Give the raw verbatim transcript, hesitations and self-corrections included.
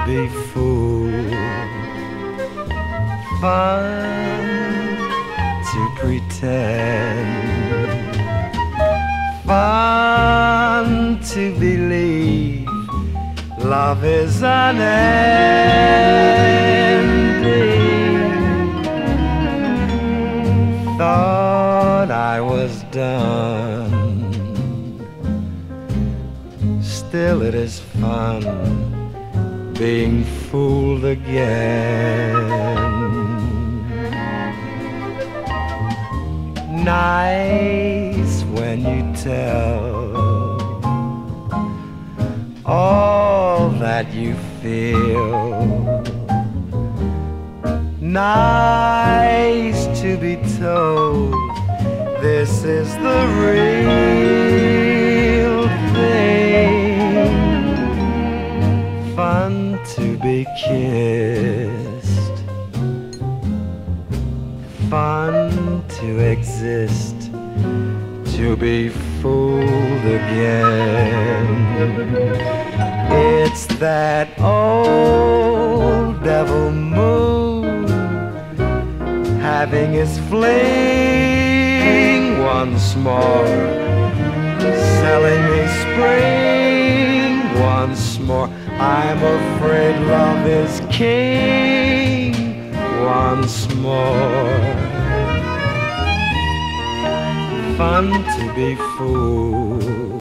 be fooled, fun to pretend, fun to believe love is unending. Thought I was done, still it is fun being fooled again. Nice when you tell all that you feel, nice to be told this is the real thing, fun to be kissed, fun to exist, to be fooled again. It's that old devil moon having his fling once more, selling me spring once more. I'm afraid love is king once more. Fun to be fooled.